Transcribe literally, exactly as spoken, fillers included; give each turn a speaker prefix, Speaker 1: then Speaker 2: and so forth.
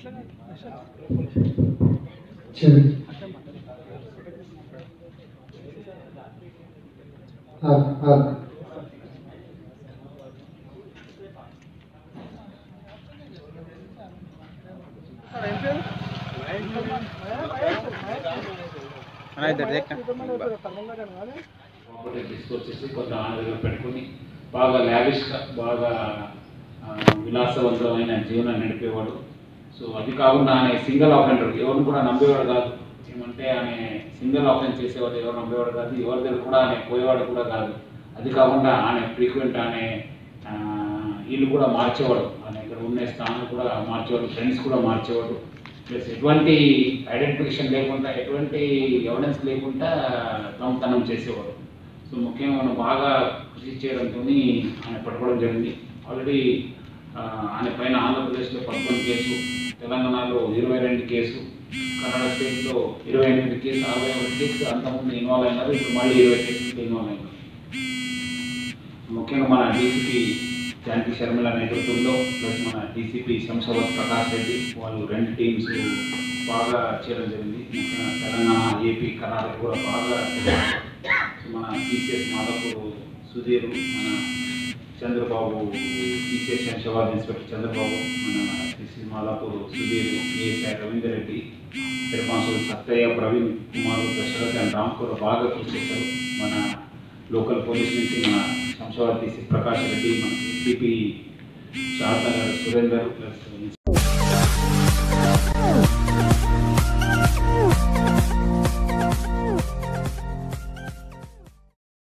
Speaker 1: తీసుకొచ్చేసి కొంత ఆనందంగా పెట్టుకుని బాగా లావిష్గా బాగా విలాసవంతమైన జీవనం నడిపేవాడు. సో అది కాకుండా ఆయన సింగిల్ ఆఫెండర్, ఎవరిని కూడా నమ్మేవాడు కాదు. ఏమంటే ఆయన సింగిల్ ఆఫెన్స్ చేసేవాడు, ఎవరు నమ్మేవాడు కాదు, ఎవరి దగ్గర కూడా ఆయన పోయేవాడు కూడా కాదు. అది కాకుండా ఆయన ఫ్రీక్వెంట్ ఆయన ఇల్లు కూడా మార్చేవాడు, ఆయన ఇక్కడ ఉన్న స్థానం కూడా మార్చేవాడు, ఫ్రెండ్స్ కూడా మార్చేవాడు. ప్లస్ ఎటువంటి ఐడెంటిఫికేషన్ లేకుండా, ఎటువంటి ఎవిడెన్స్ లేకుండా దొంగతనం చేసేవాడు. సో ముఖ్యంగా మనం బాగా కృషి చేయడంతో ఆయన పట్టుకోవడం జరిగింది. ఆల్రెడీ ఆయన పైన ఆంధ్రప్రదేశ్లో పదకొండు కేసు, తెలంగాణలో ఇరవై రెండు కేసు, కర్ణాటక స్టేట్లో ఇరవై ఎనిమిది కేసు, అరవై ఒకటి కేసు అంతకుముందు ఇన్వాల్వ్ అయినారు. ఇప్పుడు మళ్ళీ ఇరవై కేసులు ఇన్వాల్వ్ అయినారు. ముఖ్యంగా మన డీసీపీ శాంతి శర్మిల నేతృత్వంలో ప్లస్ మన డీసీపీ శంషాబాద్ ప్రకాష్ రెడ్డి వాళ్ళు రెండు టీమ్స్ బాగా చేయడం జరిగింది. ముఖ్యంగా తెలంగాణ, ఏపీ, కర్ణాటక కూడా బాగా మన టీసీఎస్ మాదాపూర్ సుధీర్, మన చంద్రబాబు టీసీఎస్ శంషాబాద్ ఇన్స్పెక్టర్ చంద్రబాబు, మన TC Madhapur Sudheer, ASI Ravinder Reddy, head constable Sattaiah, Praveen Kumar, Dasharath and Ram కూడా బాగా కృషి చేశారు. మన లోకల్ పోలీస్ నుంచి మన శంషాబాద్ టీసీ ప్రకాష్ రెడ్డి, మన ఏసీపీ శారదా సురేందర్ ప్లస్